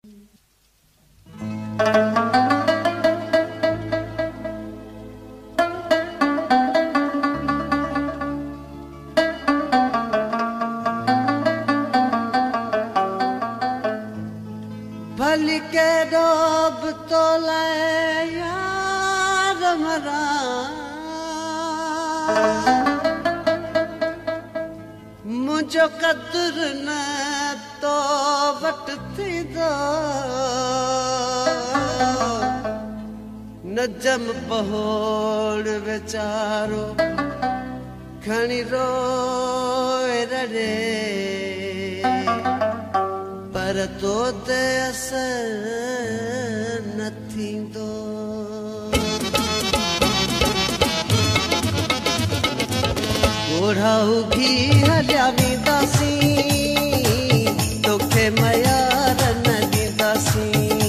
भली के डोब तो ले यार मरा मुझो कदर न तो वट थी दो न जम पहोड़ बेचारो खणी रोए रे पर तो ते असर न थींदो घोड़ा उगी हलिया वेंदासी तोखे मयार न ॾींदासी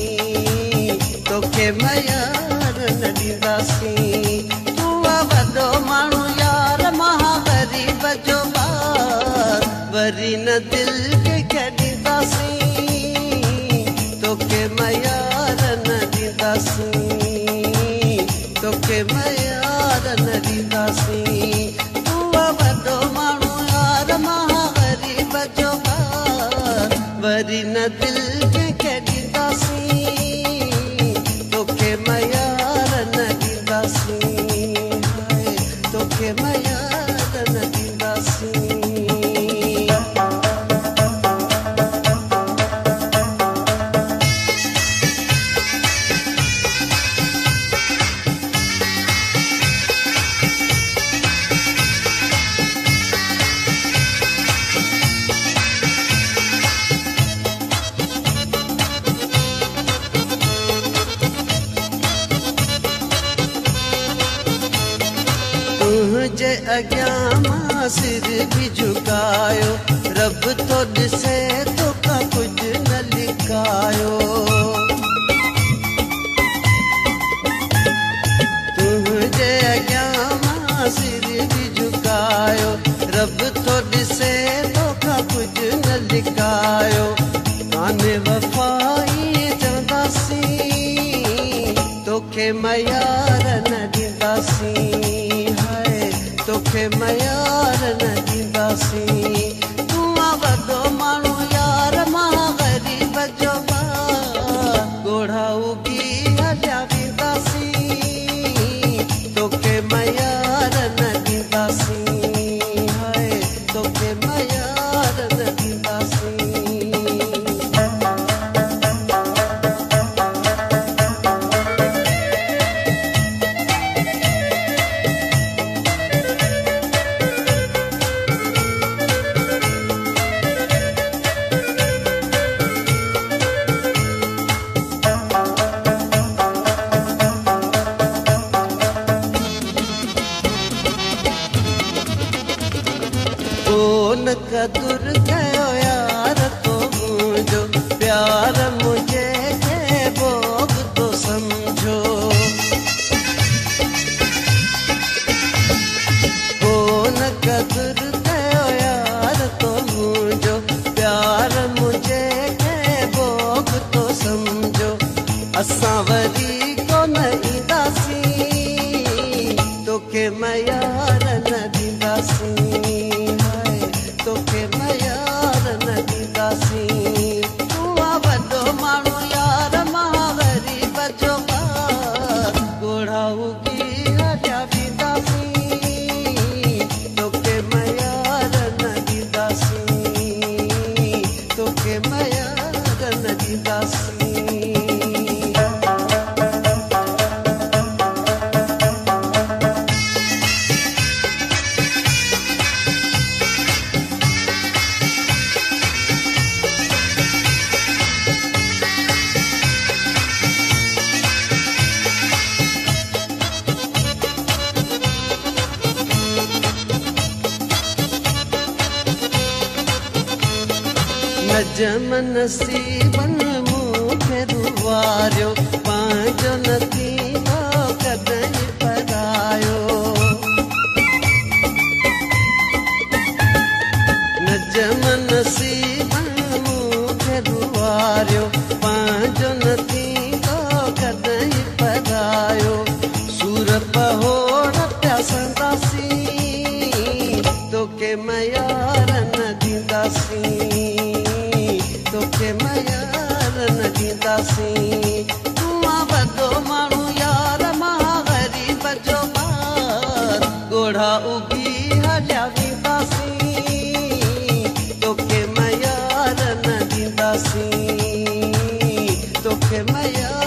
तोखे मयार न ॾींदासी तूं वॾो माण्हू यार महा ग़रीब जो ॿार वरी न दिलि कंहिंखे ॾींदासी तोखे मयार न ॾींदासी तोखे मयार न ॾींदासी वॾो माण्हू यार महा ग़रीब जो ॿार वरी न दिलि कंहिंखे ॾींदासी तोखे मयार न ॾींदासी तोखे मयार न ॾींदासी तुझे अॻियां मां सिर बि झुकायो रब तो ॾिसे तोखां कुझु न लिकायो तुझे अॻियां मां सिर बि झुकायो रब तो ॾिसे तोखां कुझु न लिकायो कान्हे वफ़ाई चवंदासी तोखे मयार न ॾींदासी तोखे मयार न ॾींदासी तूं वॾो माण्हू यार महा ग़रीब जो ॿार घोड़ा उगी हलिया वेंदासी तोखे मयार न ॾींदासी तोखे मयार न ॾींदासी न कदुर कयो यार तो मुझो प्यार मुझे के भोग तो समझो न कदुर कयो यार तो मुझो प्यार मुझे के भोग तो समझो असां वरी कोन ईंदासी तोखे मयार न ॾींदासी तोखे मयार न ॾींदासी तूं वॾो माण्हू यार महा ग़रीब जो ॿार घोड़ा उगी हलिया वेंदासी तोखे मयार न ॾींदासी तोखे मयार न ॾींदासी नजम नसीबन मूंखे रुवारियो पंहिंजो न थींदो कॾहिं परायो नजम नसीबन मूंखे रुवारियो ॾींदासीं। तूं वॾो माण्हू यार मां ग़रीब जो ॿार, ॻोढ़ा उगी हलिया वेंदासीं। तोखे मयार न ॾींदासीं, तोखे मयार